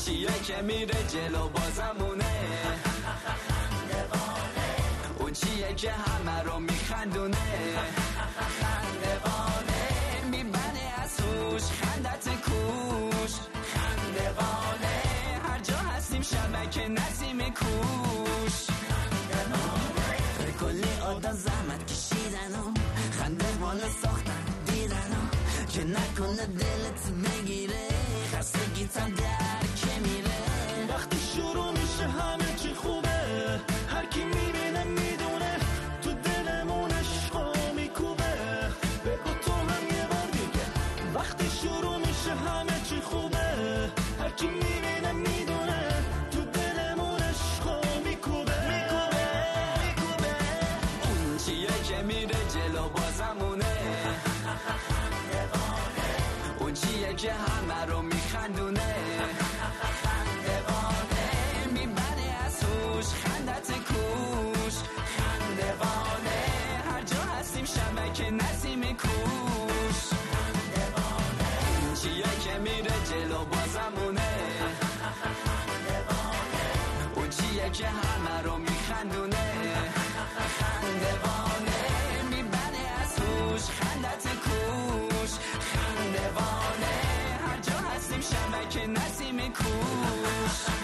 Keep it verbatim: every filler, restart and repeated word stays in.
چیه که میره جلو بازمونه اون چیه که همه رو میخندونه میبنه از هوش خندت کوش خندوانه هر جا هستیم شبکه نسیم کوش کلی آدم زحمت کشیدن و خنده بالا ساختن دیدن و که نکنه دلت بگیره خستگیتم در که میره وقتی شروع میشه همه چی خوبه هر کی میبینه میدونه تو دلمون عشقا میکوبه بگو تو هم یه بار دیگه وقتی شروع میشه همه چی خوبه هر کی میبینه میدونه تو دلمون عشقا میکوبه میکوبه میکوبه اون چیه که میره جلو بازمونه اون چیه که همه رو میخندونه میبنه از هوش خندت کوش خندوانه هر جا هستیم شبکه نسیم کوش اون چیه که میره جلو بازمونه اون چیه که همه رو میخندونه خندوانه میبنه از هوش خندت کوش خندوانه هر جا هستیم شبکه نسیم کوش